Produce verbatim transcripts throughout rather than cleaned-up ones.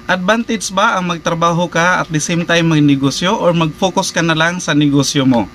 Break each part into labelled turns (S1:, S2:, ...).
S1: advantage ba ang magtrabaho ka at the same time magnegosyo or mag-focus ka na lang sa negosyo mo?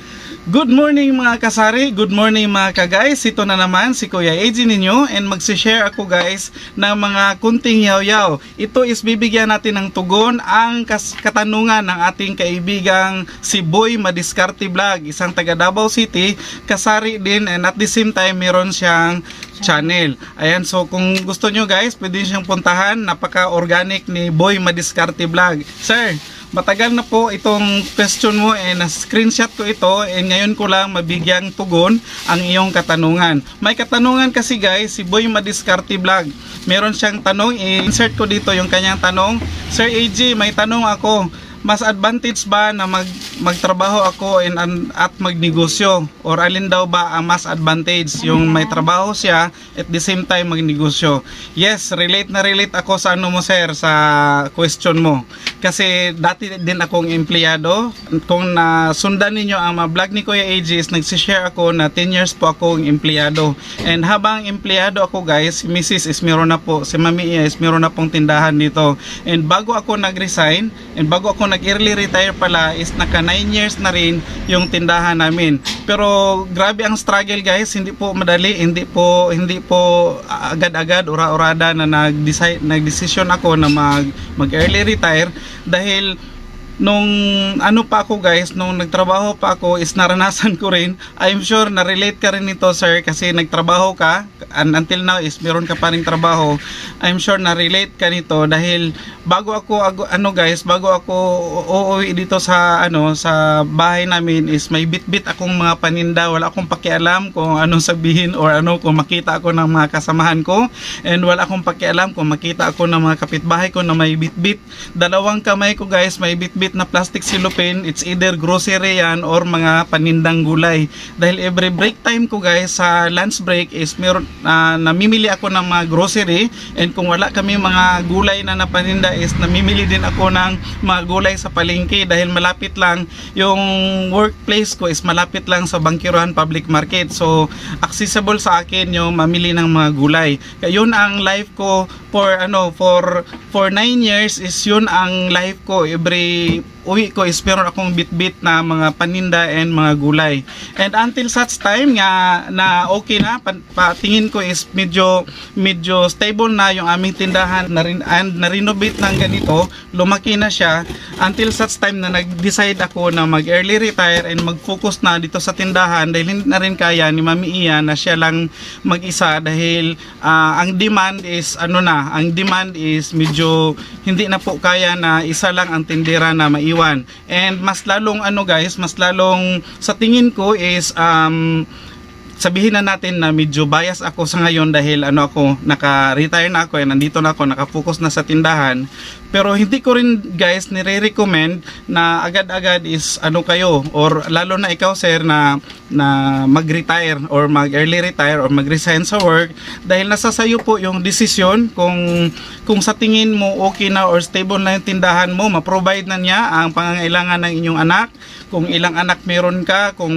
S1: Good morning mga kasari, good morning mga ka-guys. Ito na naman si Kuya Eji ninyo and magsishare ako guys ng mga kunting yaw-yaw. Ito is bibigyan natin ng tugon ang katanungan ng ating kaibigang si Boy Madiskarte Vlog, isang taga Davao City, kasari din, and at the same time meron siyang channel. Ayan, so kung gusto nyo guys, pwede siyang puntahan. Napaka-organic ni Boy Madiskarte Vlog. Sir, matagal na po itong question mo and na-screenshot ko ito and ngayon ko lang mabigyang tugon ang iyong katanungan. May katanungan kasi guys, si Boy Madiskarte Vlog. Meron siyang tanong, i-insert ko dito yung kanyang tanong. Sir A J, may tanong ako. Mas advantage ba na mag, magtrabaho ako and, and, at magnegosyo? Or alin daw ba ang mas advantage? Yung may trabaho siya at the same time magnegosyo. Yes, relate na relate ako sa ano mo sir, sa question mo. Kasi dati din akong empleyado. Kung nasundan ninyo ang mga vlog ni Kuya A J, nagsishare ako na ten years po akong empleyado. And habang empleyado ako guys, si Missus is meron na po, si Mami Iya is meron na pong tindahan dito. And bago ako nag-resign, and bago ako nag-early retire pala, is naka nine years na rin yung tindahan namin. Pero grabe ang struggle guys, hindi po madali, hindi po hindi po agad-agad ura-urada na nag-decide nag-decision ako na mag mag-early retire dahil nung ano pa ako guys, nung nagtrabaho pa ako is naranasan ko rin. I'm sure na relate ka rin nito sir, kasi nagtrabaho ka and until now is meron ka pa rin trabaho. I'm sure na relate ka nito dahil bago ako ano guys, bago ako uuwi dito sa ano sa bahay namin is may bit-bit akong mga paninda. Wala akong pakialam kung anong sabihin or ano kung makita ako ng mga kasamahan ko, and wala akong pakialam kung makita ako ng mga kapitbahay ko na may bit-bit. Dalawang kamay ko guys may bit-bit na plastic silopin. It's either grocery yan or mga panindang gulay. Dahil every break time ko guys, sa lunch break is meron, uh, namimili ako ng mga grocery, and kung wala kami mga gulay na napaninda is namimili din ako ng mga gulay sa palengke dahil malapit lang yung workplace ko, is malapit lang sa Bangkiruhan Public Market. So accessible sa akin yung mamili ng mga gulay. Kaya yun ang life ko for ano for for nine years, is yun ang life ko. Every uwi ko is meron akong bit-bit na mga paninda and mga gulay. And until such time nga na okay na, patingin ko is medyo medyo stable na yung aming tindahan na rin, and na-renovate ng ganito, lumaki na siya, until such time na nag-decide ako na mag-early retire and mag-focus na dito sa tindahan dahil hindi na rin kaya ni Mami Iya na siya lang mag-isa dahil uh, ang demand is ano na, ang demand is medyo hindi na po kaya na isa lang ang tindera na mai iwan. And mas lalong ano guys, mas lalong sa tingin ko is um, sabihin na natin na medyo bias ako sa ngayon dahil ano ako, naka-retire na ako, eh, nandito na ako, naka-focus na sa tindahan. Pero hindi ko rin guys nire-recommend na agad-agad is ano kayo, or lalo na ikaw sir na na mag-retire or mag-early retire or mag-resign sa work, dahil nasa sayo po yung desisyon kung kung sa tingin mo okay na or stable na yung tindahan mo, ma-provide na niya ang pangangailangan ng inyong anak, kung ilang anak meron ka, kung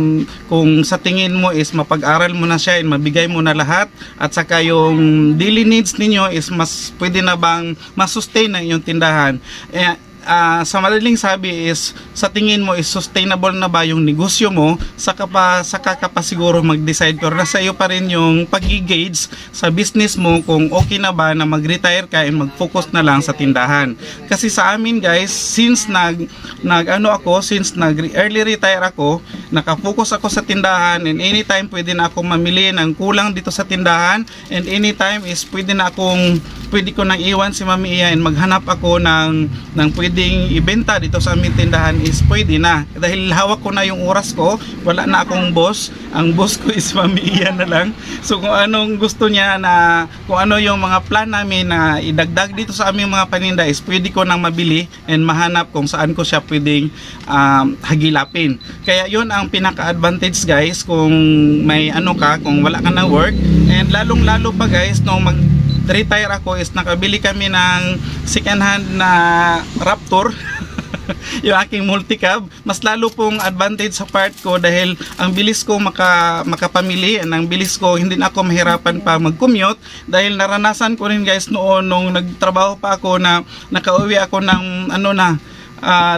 S1: kung sa tingin mo is mapag-aral mo na siya and mabigay mo na lahat, at saka yung daily needs ninyo is mas pwede na bang masustain na yung tindahan. Eh, uh, sa madaling sabi is sa tingin mo is sustainable na ba yung negosyo mo, saka pa, saka ka pa siguro mag-decide. Pero nasa iyo pa rin yung pag-gauge sa business mo kung okay na ba na mag-retire ka and mag-focus na lang sa tindahan. Kasi sa amin guys, since nag, nag ano ako, since nag-early retire ako, nakafocus ako sa tindahan, and anytime pwede na akong mamili ng kulang dito sa tindahan, and anytime is pwede na akong pwede ko nang iwan si Mami Iya and maghanap ako ng, ng pwedeng ibenta dito sa aming tindahan, is pwede na. Dahil hawak ko na yung oras ko, wala na akong boss. Ang boss ko is Mami Iya na lang. So kung anong gusto niya na, kung ano yung mga plan namin na idagdag dito sa aming mga paninda, is pwede ko nang mabili and mahanap kung saan ko siya pwedeng um, hagilapin. Kaya yun ang pinaka-advantage guys kung may ano ka, kung wala ka ng work. And lalong lalo pa guys, nung mag retire ako is nakabili kami ng second hand na Raptor yung aking multicab, mas lalo pong advantage sa part ko dahil ang bilis ko maka, makapamili and ang bilis ko hindi na ako mahirapan pa mag-commute dahil naranasan ko rin guys noon nung nagtrabaho pa ako na nakauwi ako ng ano na uh,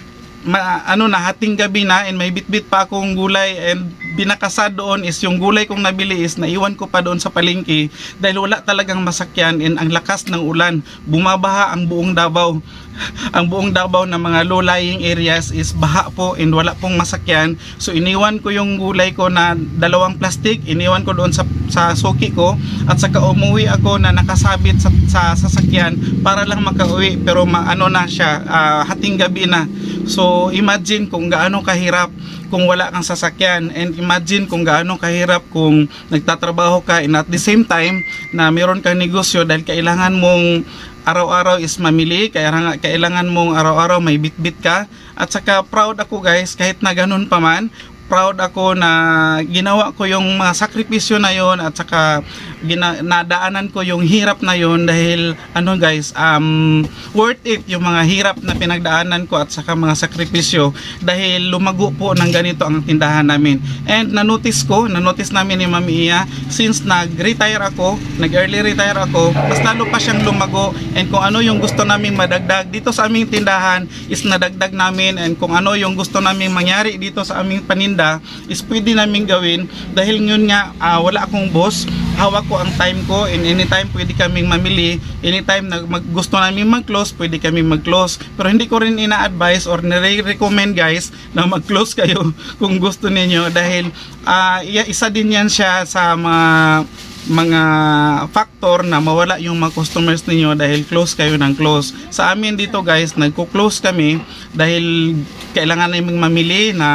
S1: ma, ano na hating gabi na and may bitbit pa akong gulay and binakasad doon is yung gulay kong nabili is naiwan ko pa doon sa palengke dahil wala talagang masakyan and ang lakas ng ulan, bumabaha ang buong Davao. Ang buong Davao na mga low-lying areas is baha po and wala pong masakyan. So iniwan ko yung gulay ko na dalawang plastic, iniwan ko doon sa, sa suki ko at saka umuwi ako na nakasabit sa, sa sasakyan para lang makauwi pero ma, ano na siya, uh, hating gabi na. So imagine kung gaano kahirap kung wala kang sasakyan and imagine kung gaano kahirap kung nagtatrabaho ka and at the same time na meron kang negosyo dahil kailangan mong araw-araw is mamili, kaya kailangan mong araw-araw may bitbit ka at saka proud ako guys kahit na ganun pa man, proud ako na ginawa ko yung mga sakripisyo na yon at saka gina, nadaanan ko yung hirap na yon dahil ano guys, um, worth it yung mga hirap na pinagdaanan ko at saka mga sakripisyo dahil lumago po ng ganito ang tindahan namin. And nanotice ko, nanotice namin ni Mami Iya, since nag-retire ako, nag-early retire ako, mas lalo pa siyang lumago and kung ano yung gusto naming madagdag dito sa aming tindahan is nadagdag namin and kung ano yung gusto naming mangyari dito sa aming paninda is pwede namin gawin dahil yun nga uh, wala akong boss, hawak ko ang time ko and anytime pwede kaming mamili, anytime na mag, gusto namin mag-close pwede kaming mag-close pero hindi ko rin ina-advise or nire-recommend guys na mag-close kayo kung gusto ninyo dahil uh, isa din yan siya sa mga mga factor na mawala yung mga customers ninyo dahil close kayo ng close. Sa amin dito guys, nagko-close kami dahil kailangan naming mamili na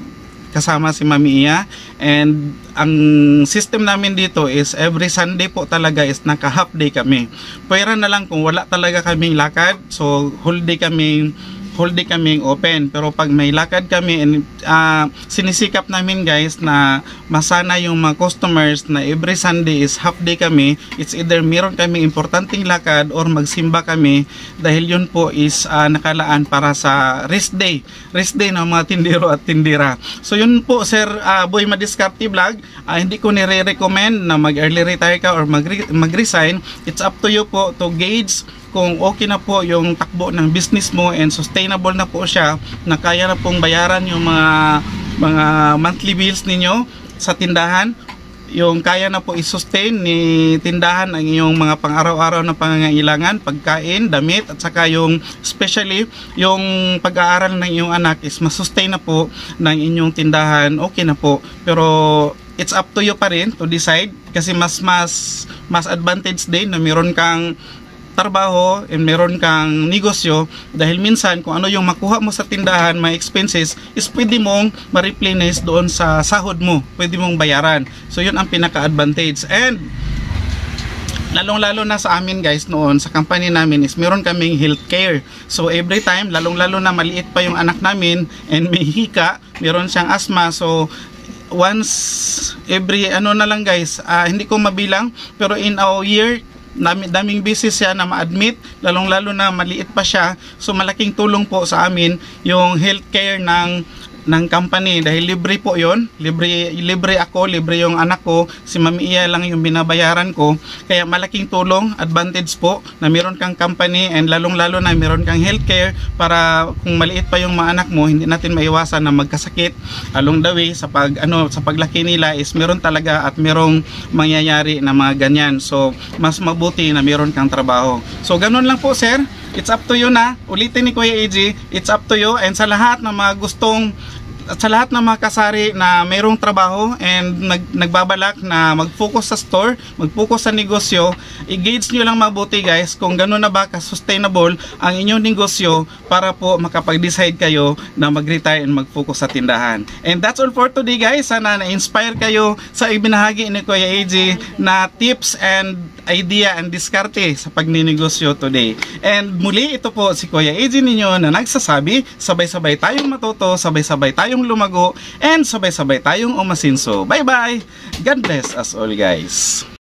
S1: kasama si Mami Iya and ang system namin dito is every Sunday po talaga is naka half day kami. Pwera na lang kung wala talaga kaming lakad, so whole day kaming whole day kaming open pero pag may lakad kami and uh, sinisikap namin guys na masana yung mga customers na every Sunday is half day kami. It's either meron kaming importanteng lakad or magsimba kami dahil yun po is uh, nakalaan para sa rest day rest day ng mga tindero at tindira. So yun po sir, uh, Boy Madiskarte Vlog, uh, hindi ko nire-recommend na mag early retire ka or mag-resign. It's up to you po to gauge kung okay na po yung takbo ng business mo and sustainable na po siya na kaya na pong bayaran yung mga mga monthly bills ninyo sa tindahan, yung kaya na po i-sustain ni tindahan ang inyong mga pang-araw-araw na pangangailangan, pagkain, damit at saka yung especially yung pag-aaral ng inyong anak is masustain na po ng inyong tindahan, okay na po. Pero it's up to you pa rin to decide kasi mas mas mas advantage din na meron kang trabaho and meron kang negosyo dahil minsan kung ano yung makuha mo sa tindahan, may expenses is pwede mong ma-replenish doon sa sahod mo, pwede mong bayaran. So yun ang pinaka-advantage. And lalong lalo na sa amin guys noon sa company namin is meron kaming healthcare. So every time, lalong lalo na maliit pa yung anak namin and may hika, meron siyang asthma, so once every ano na lang guys, uh, hindi ko mabilang pero in a year Daming, daming beses siya na ma-admit, lalong lalo na maliit pa siya. So malaking tulong po sa amin yung healthcare ng ng company dahil libre po yon, libre, libre ako, libre yung anak ko, si Mami Iya lang yung binabayaran ko, kaya malaking tulong, advantage po na meron kang company and lalong lalo na meron kang healthcare para kung maliit pa yung mga anak mo, hindi natin maiwasan na magkasakit along the way sa pag ano sa paglaki nila is meron talaga at merong mangyayari na mga ganyan. So mas mabuti na meron kang trabaho. So ganun lang po sir, it's up to you na, ulitin ni Kuya A J, it's up to you and sa lahat ng mga gustong at sa lahat ng mga kasari na mayroong trabaho and nag, nagbabalak na mag-focus sa store, mag-focus sa negosyo, i-gauge nyo lang mabuti guys kung gano'n na ba ka-sustainable ang inyong negosyo para po makapag-decide kayo na mag-retire and mag-focus sa tindahan. And that's all for today guys. Sana na-inspire kayo sa ibinahagi ni Kuya A J na tips and idea and diskarte sa pagninegosyo today. And muli ito po si Kuya A J ninyo na nagsasabi, sabay-sabay tayong matuto, sabay-sabay tayong lumago, and sabay-sabay tayong umasinso. Bye-bye! God bless us all guys!